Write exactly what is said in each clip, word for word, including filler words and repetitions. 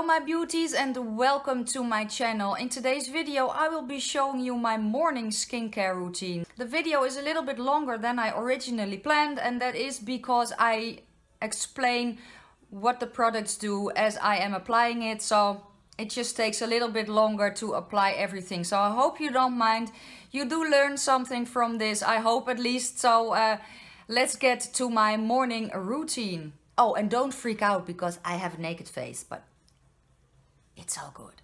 my beauties, and welcome to my channel. In today's video I will be showing you my morning skincare routine. The video is a little bit longer than I originally planned, and that is because I explain what the products do as I am applying it, so it just takes a little bit longer to apply everything. So I hope you don't mind. You do learn something from this, I hope at least. So uh, let's get to my morning routine. Oh, and don't freak out because I have a naked face, but it's all good.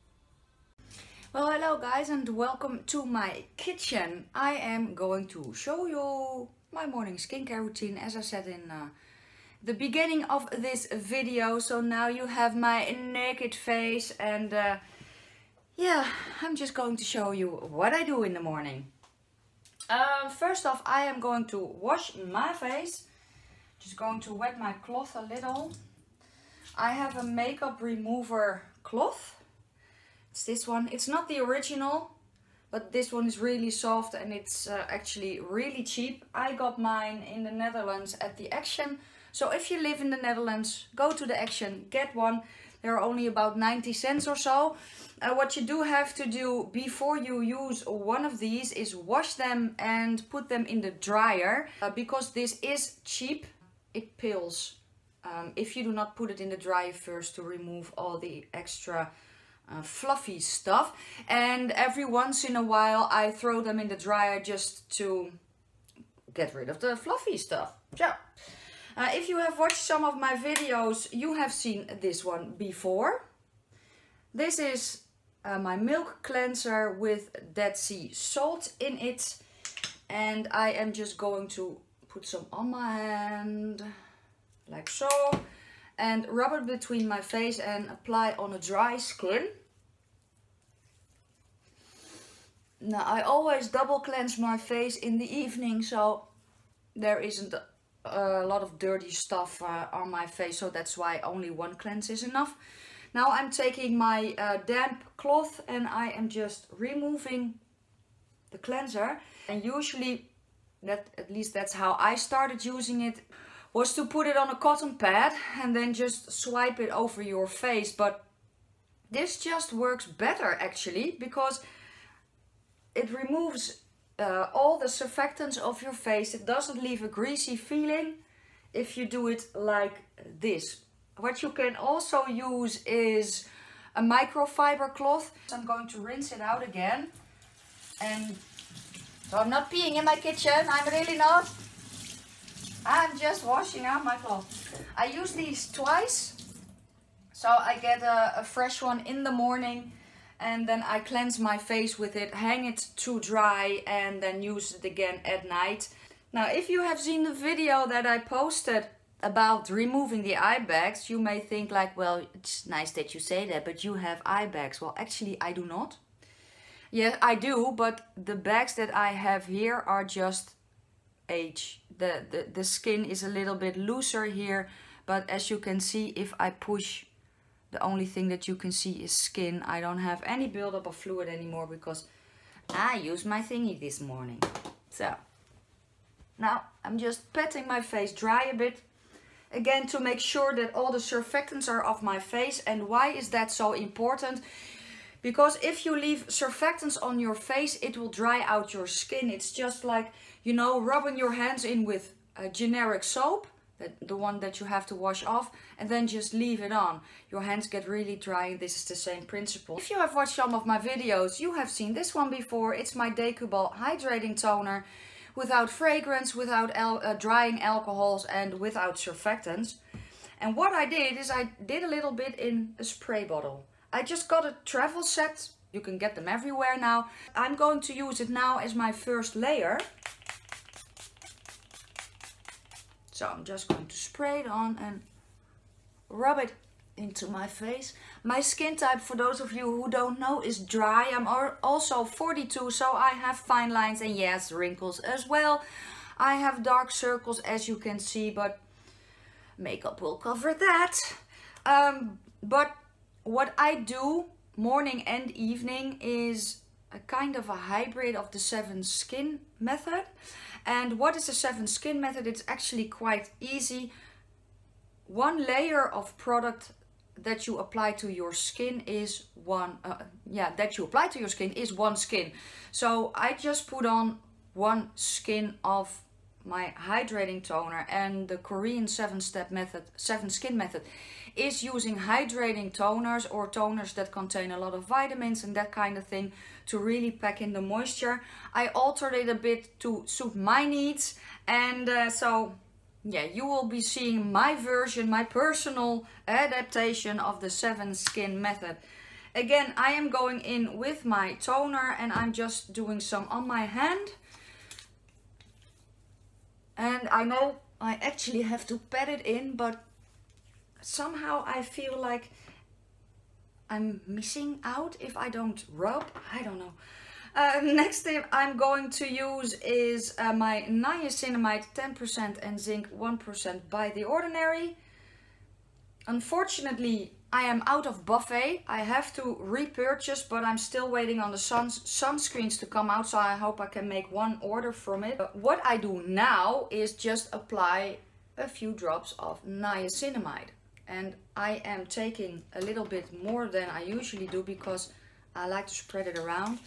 Well, hello guys, and welcome to my kitchen. I am going to show you my morning skincare routine, as I said in uh, the beginning of this video. So now you have my naked face, and uh, yeah, I'm just going to show you what I do in the morning. Um, first off, I am going to wash my face. Just going to wet my cloth a little. I have a makeup remover cloth. It's this one. It's not the original, but this one is really soft and it's uh, actually really cheap. I got mine in the Netherlands at the Action. So if you live in the Netherlands, go to the Action, get one. They're only about ninety cents or so. Uh, what you do have to do before you use one of these is wash them and put them in the dryer. Uh, because this is cheap, it peels um, if you do not put it in the dryer first to remove all the extra uh, fluffy stuff. And every once in a while I throw them in the dryer just to get rid of the fluffy stuff. So uh, if you have watched some of my videos, you have seen this one before. This is uh, my milk cleanser with Dead Sea salt in it, and I am just going to put some on my hand, like so, and rub it between my face and apply on a dry skin. Now I always double cleanse my face in the evening, so there isn't a lot of dirty stuff uh, on my face, so that's why only one cleanse is enough. Now I'm taking my uh, damp cloth and I am just removing the cleanser, and usually that, at least that's how I started using it, was to put it on a cotton pad and then just swipe it over your face. But this just works better actually, because it removes uh, all the surfactants of your face. It doesn't leave a greasy feeling if you do it like this. What you can also use is a microfiber cloth. I'm going to rinse it out again, and so I'm not peeing in my kitchen, I'm really not. I'm just washing out my cloth. I use these twice, so I get a, a fresh one in the morning, and then I cleanse my face with it, hang it to dry, and then use it again at night. Now, if you have seen the video that I posted about removing the eye bags, you may think like, well, it's nice that you say that, but you have eye bags. Well, actually I do not. Yeah, I do, but the bags that I have here are just age. The, the, the skin is a little bit looser here, but as you can see, if I push, the only thing that you can see is skin. I don't have any buildup of fluid anymore because I used my thingy this morning. So, now I'm just patting my face dry a bit. Again, to make sure that all the surfactants are off my face. And why is that so important? Because if you leave surfactants on your face, it will dry out your skin. It's just like, you know, rubbing your hands in with a generic soap, that, the one that you have to wash off, and then just leave it on. Your hands get really dry, and this is the same principle. If you have watched some of my videos, you have seen this one before. It's my Decubal Hydrating Toner, without fragrance, without al uh, drying alcohols, and without surfactants. And what I did is I did a little bit in a spray bottle. I just got a travel set. You can get them everywhere now. I'm going to use it now as my first layer. So I'm just going to spray it on and rub it into my face. My skin type, for those of you who don't know, is dry. I'm also forty-two, so I have fine lines and yes, wrinkles as well. I have dark circles, as you can see, but makeup will cover that. Um, but what I do morning and evening is a kind of a hybrid of the seven skin method. And what is the seven skin method? It's actually quite easy. One layer of product that you apply to your skin is one, uh, yeah, that you apply to your skin is one skin. So I just put on one skin of my hydrating toner, and the Korean seven step method, seven skin method, is using hydrating toners or toners that contain a lot of vitamins and that kind of thing to really pack in the moisture. I altered it a bit to suit my needs, and uh, so yeah, you will be seeing my version, my personal adaptation of the seven skin method. Again, I am going in with my toner and I'm just doing some on my hand. And I know I actually have to pat it in, but somehow I feel like I'm missing out if I don't rub. I don't know. Uh, next thing I'm going to use is uh, my niacinamide ten percent and zinc one percent by The Ordinary. Unfortunately, I am out of buffet. I have to repurchase, but I'm still waiting on the sun sunscreens to come out, so I hope I can make one order from it. Uh, what I do now is just apply a few drops of niacinamide. And I am taking a little bit more than I usually do because I like to spread it around.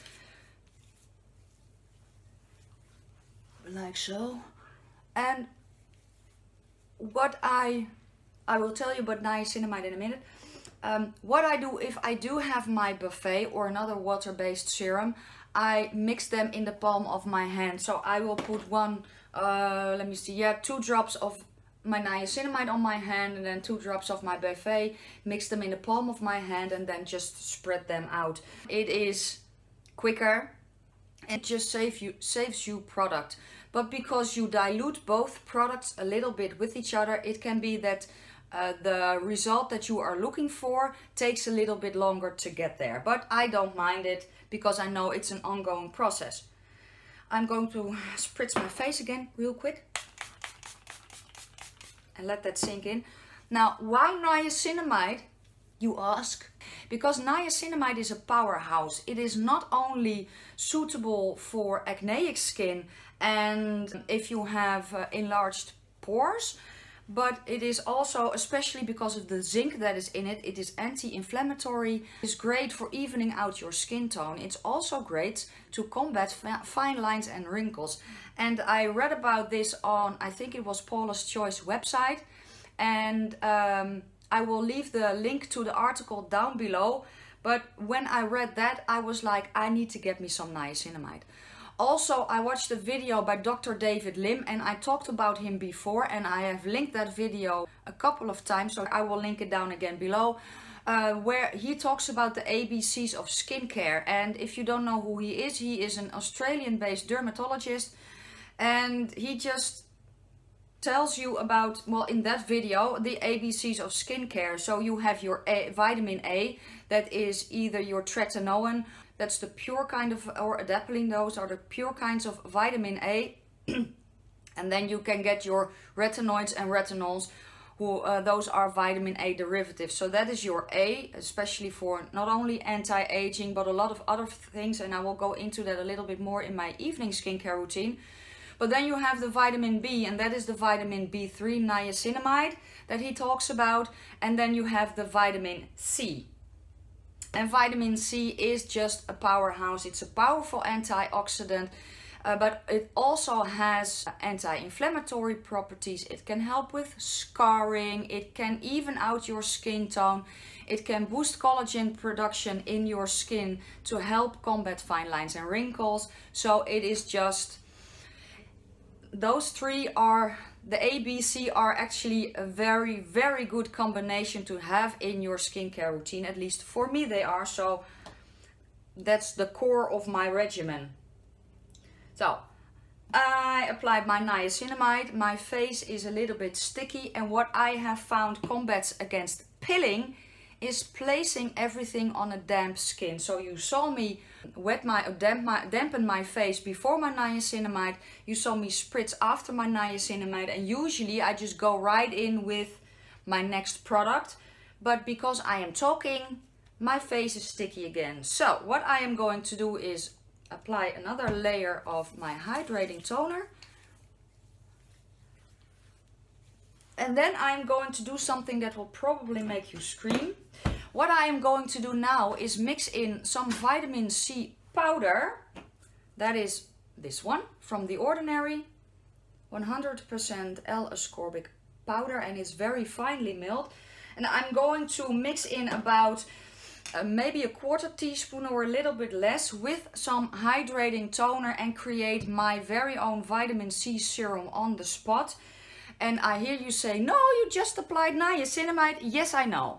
Like so. And what I I will tell you about niacinamide in a minute. Um, what I do if I do have my buffet or another water-based serum, I mix them in the palm of my hand. So I will put one, uh, let me see, yeah, two drops of my niacinamide on my hand and then two drops of my buffet, mix them in the palm of my hand and then just spread them out. It is quicker and just save you, saves you product. But because you dilute both products a little bit with each other, it can be that uh, the result that you are looking for takes a little bit longer to get there. But I don't mind it because I know it's an ongoing process. I'm going to spritz my face again real quick and let that sink in. Now, why niacinamide, you ask? Because niacinamide is a powerhouse. It is not only suitable for acneic skin and if you have uh, enlarged pores, but it is also, especially because of the zinc that is in it, it is anti-inflammatory. It's great for evening out your skin tone. It's also great to combat fine lines and wrinkles. And I read about this on, I think it was Paula's Choice website, and um, I will leave the link to the article down below. But when I read that, I was like, I need to get me some niacinamide. Also, I watched a video by Doctor David Lim and I talked about him before, and I have linked that video a couple of times, so I will link it down again below, uh, where he talks about the A B Cs of skincare. And if you don't know who he is, he is an Australian-based dermatologist, and he just tells you about, well, in that video, the A B Cs of skincare. So you have your A, vitamin A, that is either your tretinoin, that's the pure kind of, or adapalene, those are the pure kinds of vitamin A. And then you can get your retinoids and retinols, who uh, those are vitamin A derivatives. So that is your A, especially for not only anti-aging, but a lot of other things. And I will go into that a little bit more in my evening skincare routine. But then you have the vitamin B, and that is the vitamin B three niacinamide that he talks about. And then you have the vitamin C. And vitamin C is just a powerhouse. It's a powerful antioxidant, uh, but it also has anti-inflammatory properties. It can help with scarring. It can even out your skin tone. It can boost collagen production in your skin to help combat fine lines and wrinkles. So it is just, those three are, the A B C are actually a very, very good combination to have in your skincare routine. At least for me they are, so that's the core of my regimen. So, I applied my niacinamide. My face is a little bit sticky, and what I have found combats against pilling is placing everything on a damp skin. So you saw me wet my, damp my, dampen my face before my niacinamide. You saw me spritz after my niacinamide, and usually I just go right in with my next product. But because I am talking, my face is sticky again. So what I am going to do is apply another layer of my hydrating toner. And then I'm going to do something that will probably make you scream. What I am going to do now is mix in some vitamin C powder. That is this one from The Ordinary. one hundred percent L-ascorbic powder, and it's very finely milled. And I'm going to mix in about uh, maybe a quarter teaspoon or a little bit less with some hydrating toner and create my very own vitamin C serum on the spot. And I hear you say, no, you just applied niacinamide. Yes, I know.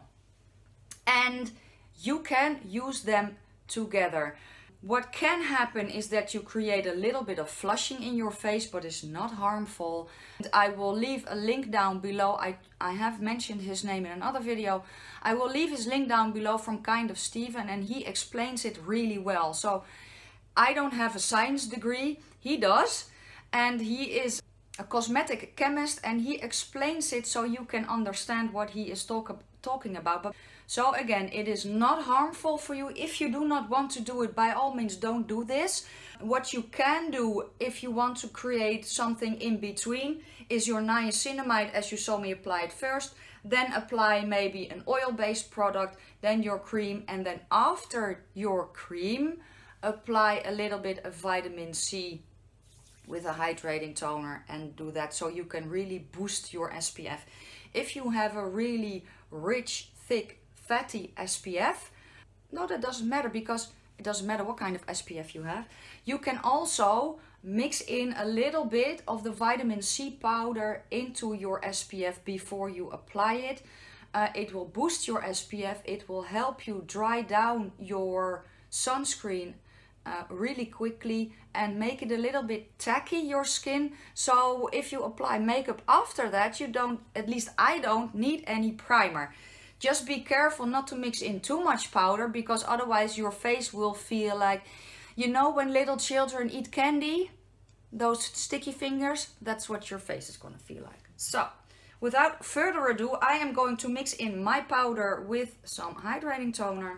And you can use them together. What can happen is that you create a little bit of flushing in your face, but it's not harmful. And I will leave a link down below. I, I have mentioned his name in another video. I will leave his link down below from Kind of Steven, and he explains it really well. So I don't have a science degree, he does. And he is a cosmetic chemist, and he explains it so you can understand what he is talk, talking about. But so again, it is not harmful for you. If you do not want to do it, by all means don't do this. What you can do if you want to create something in between is your niacinamide, as you saw me apply it first, then apply maybe an oil-based product, then your cream, and then after your cream apply a little bit of vitamin C with a hydrating toner, and do that so you can really boost your S P F. If you have a really rich, thick, fatty S P F, no, that doesn't matter, because it doesn't matter what kind of S P F you have. You can also mix in a little bit of the vitamin C powder into your S P F before you apply it. Uh, it will boost your S P F. It will help you dry down your sunscreen uh, really quickly and make it a little bit tacky, your skin. So if you apply makeup after that, you don't, at least I don't, need any primer. Just be careful not to mix in too much powder, because otherwise your face will feel like, you know, when little children eat candy, those sticky fingers, that's what your face is going to feel like. So without further ado, I am going to mix in my powder with some hydrating toner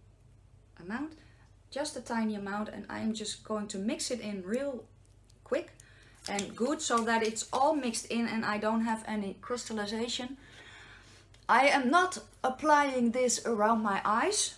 amount, just a tiny amount, and I am just going to mix it in real quick and good so that it's all mixed in and I don't have any crystallization. I am not applying this around my eyes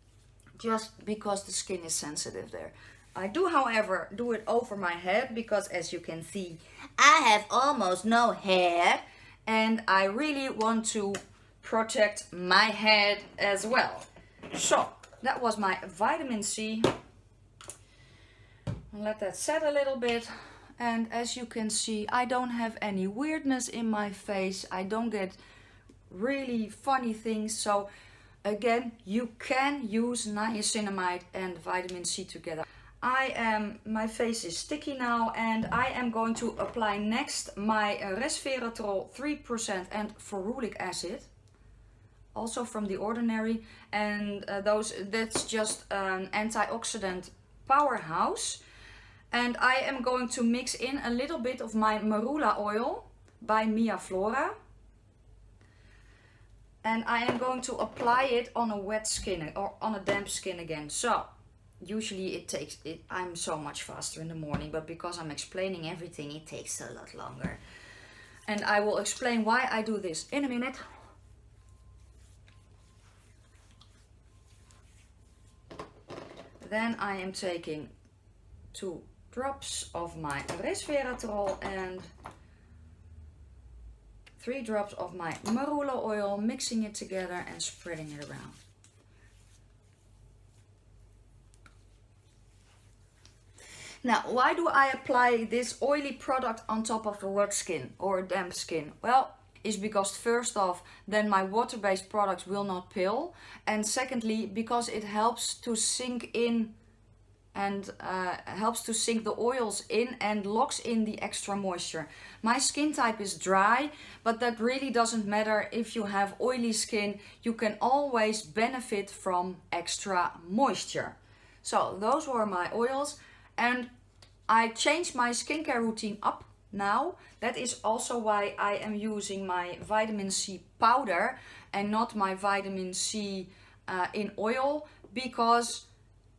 just because the skin is sensitive there. I do, however, do it over my head because, as you can see, I have almost no hair and I really want to protect my head as well. So that was my vitamin C. I'll let that set a little bit. And as you can see, I don't have any weirdness in my face. I don't get really funny things. So again, you can use niacinamide and vitamin C together. I am, my face is sticky now, and I am going to apply next my resveratrol three percent and ferulic acid, also from The Ordinary, and uh, those that's just an antioxidant powerhouse. And I am going to mix in a little bit of my marula oil by Mia Flora. And I am going to apply it on a wet skin or on a damp skin again. So usually it takes it I'm so much faster in the morning, but because I'm explaining everything, it takes a lot longer. And I will explain why I do this in a minute. Then I am taking two drops of my resveratrol and three drops of my marula oil, mixing it together and spreading it around. Now, why do I apply this oily product on top of the wet skin or damp skin? Well, it's because first off, then my water-based products will not pill. And secondly, because it helps to sink in and uh, helps to sink the oils in and locks in the extra moisture. My skin type is dry, but that really doesn't matter. If you have oily skin, you can always benefit from extra moisture. So those were my oils, and I changed my skincare routine up now. That is also why I am using my vitamin C powder and not my vitamin C uh, in oil, because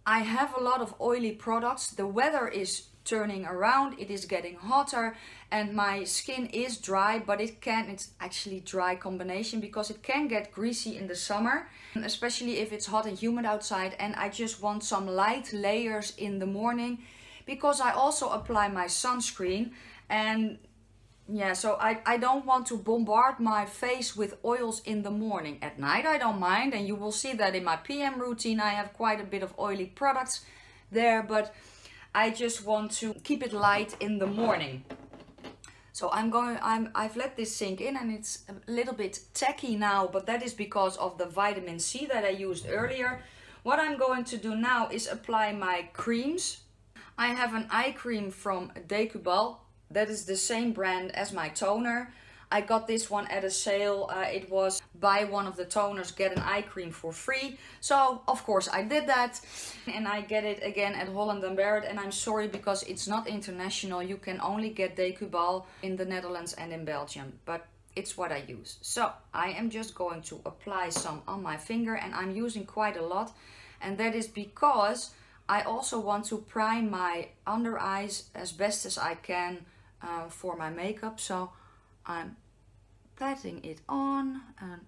I have a lot of oily products. The weather is turning around, it is getting hotter, and my skin is dry, but it can, it's actually dry combination because it can get greasy in the summer, especially if it's hot and humid outside, and I just want some light layers in the morning because I also apply my sunscreen. And yeah, so I, I don't want to bombard my face with oils in the morning. At night I don't mind, and you will see that in my P M routine I have quite a bit of oily products there, but I just want to keep it light in the morning. So I'm going, I'm, I've let this sink in, and it's a little bit tacky now, but that is because of the vitamin C that I used earlier. What I'm going to do now is apply my creams. I have an eye cream from Decubal. That is the same brand as my toner. I got this one at a sale. Uh, it was buy one of the toners, get an eye cream for free. So of course I did that. And I get it again at Holland and Barrett. And I'm sorry because it's not international. You can only get Decubal in the Netherlands and in Belgium. But it's what I use. So I am just going to apply some on my finger. And I'm using quite a lot. And that is because I also want to prime my under eyes as best as I can uh, for my makeup. So I'm patting it on and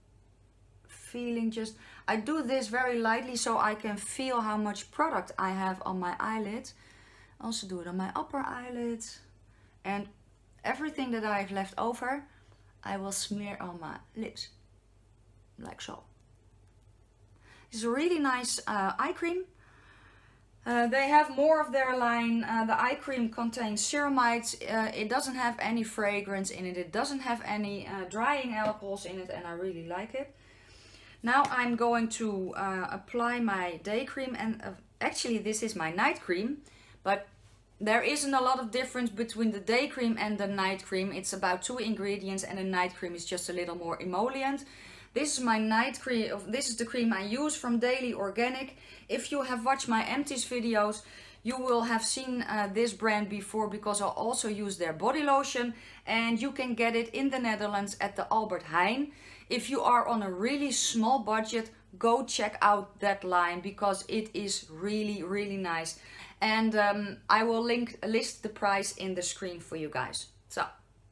feeling just, I do this very lightly so I can feel how much product I have on my eyelid. Also do it on my upper eyelid, and everything that I have left over I will smear on my lips like so. It's a really nice uh, eye cream. Uh, they have more of their line. Uh, the eye cream contains ceramides. Uh, it doesn't have any fragrance in it. It doesn't have any uh, drying alcohols in it, and I really like it. Now I'm going to uh, apply my day cream, and uh, actually this is my night cream, but there isn't a lot of difference between the day cream and the night cream. It's about two ingredients, and the night cream is just a little more emollient. This is my night cream. This is the cream I use from Daily Organic. If you have watched my empties videos, you will have seen uh, this brand before because I also use their body lotion, and you can get it in the Netherlands at the Albert Heijn. If you are on a really small budget, go check out that line because it is really, really nice. And um, I will link list the price in the screen for you guys. So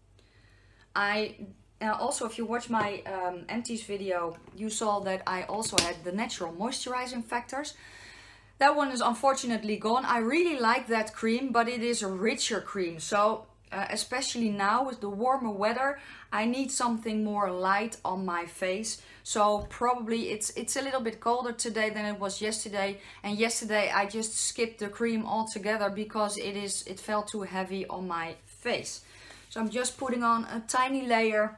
I Uh, also, if you watch my um, empties video, you saw that I also had the natural moisturizing factors. That one is unfortunately gone. I really like that cream, but it is a richer cream. So uh, especially now with the warmer weather, I need something more light on my face. So probably it's it's a little bit colder today than it was yesterday. And yesterday I just skipped the cream altogether because it is it felt too heavy on my face. So I'm just putting on a tiny layer.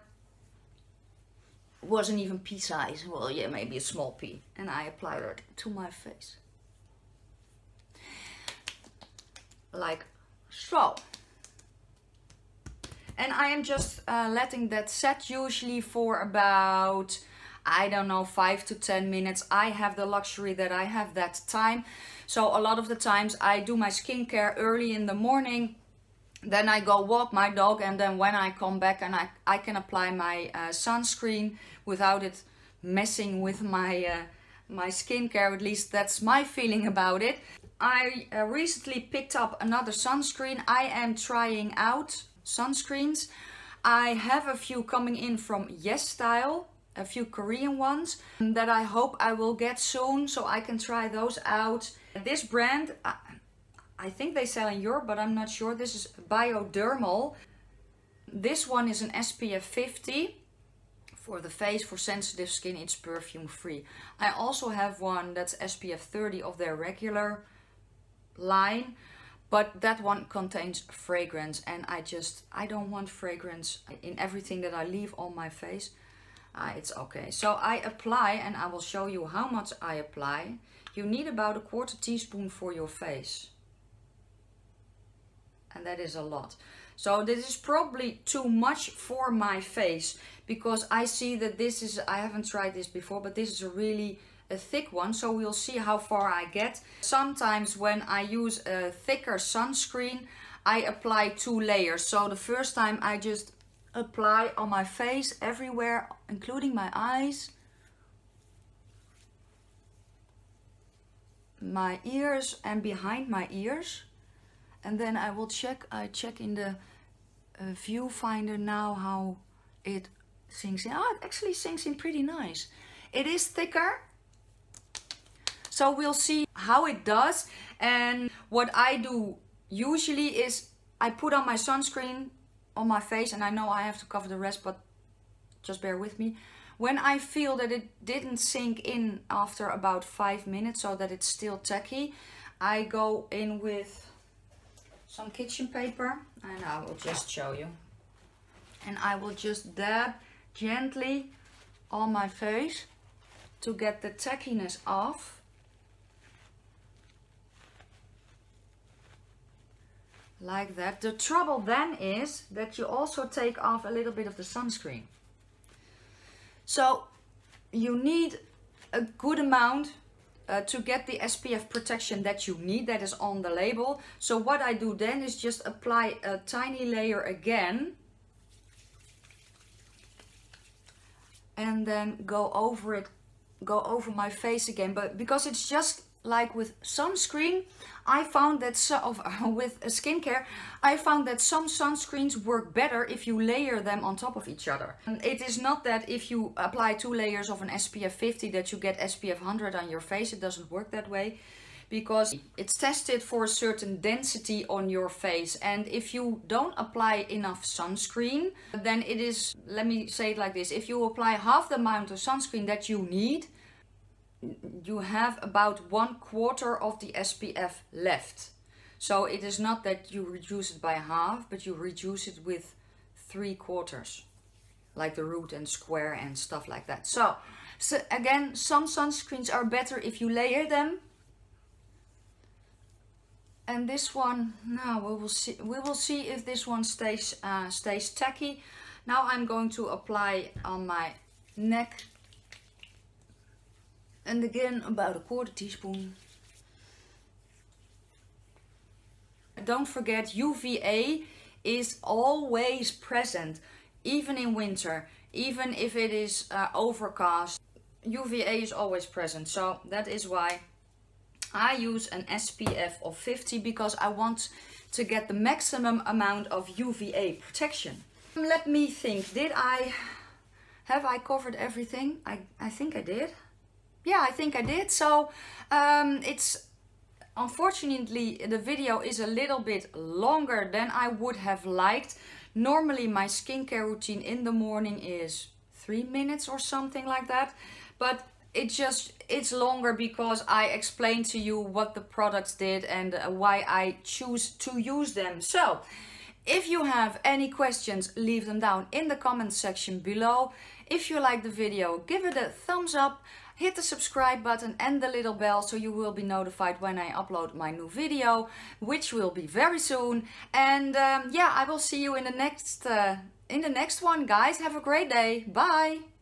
Wasn't even pea size, well yeah, maybe a small pea, and I applied it to my face like so. And I am just uh, letting that set usually for about, I don't know, five to ten minutes. I have the luxury that I have that time. So a lot of the times I do my skincare early in the morning. Then I go walk my dog, and then when I come back, and I, I can apply my uh, sunscreen without it messing with my uh, my skincare. At least that's my feeling about it. I uh, recently picked up another sunscreen. I am trying out sunscreens. I have a few coming in from YesStyle, a few Korean ones that I hope I will get soon, so I can try those out. This brand, uh, I think they sell in Europe, but I'm not sure. This is Biodermal. This one is an S P F fifty for the face. For sensitive skin, it's perfume free. I also have one that's S P F thirty of their regular line, but that one contains fragrance, and I just, I don't want fragrance in everything that I leave on my face. Uh, it's okay. So I apply, and I will show you how much I apply. You need about a quarter teaspoon for your face. And that is a lot. So this is probably too much for my face, because I see that this is, I haven't tried this before, but this is a really a thick one. So we'll see how far I get. Sometimes when I use a thicker sunscreen, I apply two layers. So the first time I just apply on my face everywhere, including my eyes. my ears and behind my ears. And then I will check, I check in the uh, viewfinder now how it sinks in. Oh, it actually sinks in pretty nice. It is thicker. So we'll see how it does. And what I do usually is I put on my sunscreen on my face, and I know I have to cover the rest, but just bear with me. When I feel that it didn't sink in after about five minutes, so that it's still tacky, I go in with some kitchen paper, and I will just show you. And I will just dab gently on my face to get the tackiness off. Like that. The trouble then is that you also take off a little bit of the sunscreen. So you need a good amount uh, to get the S P F protection that you need, that is on the label. So what I do then is just apply a tiny layer again. And then go over it, go over my face again. But because it's just like with sunscreen, I found that so, of, with skincare, I found that some sunscreens work better if you layer them on top of each other. And it is not that if you apply two layers of an S P F fifty that you get S P F one hundred on your face. It doesn't work that way, because it's tested for a certain density on your face. And if you don't apply enough sunscreen, then it is, let me say it like this, if you apply half the amount of sunscreen that you need, you have about one quarter of the S P F left. So it is not that you reduce it by half, but you reduce it with three quarters, like the root and square and stuff like that. So, so again, some sunscreens are better if you layer them. And this one, now we will see. We will see if this one stays uh, stays tacky. Now I'm going to apply on my neck. And again, about a quarter teaspoon. Don't forget, U V A is always present, even in winter, even if it is uh, overcast. U V A is always present, so that is why I use an S P F of fifty, because I want to get the maximum amount of U V A protection. Let me think, did I, have I covered everything? I, I think I did. Yeah, I think I did. So um, it's unfortunately the video is a little bit longer than I would have liked. Normally my skincare routine in the morning is three minutes or something like that, but it just it's longer because I explained to you what the products did and uh, why I choose to use them. So if you have any questions, leave them down in the comment section below. If you like the video, give it a thumbs up. Hit the subscribe button and the little bell so you will be notified when I upload my new video, which will be very soon. And um, yeah, I will see you in the next uh, in the next one, guys. Have a great day. Bye.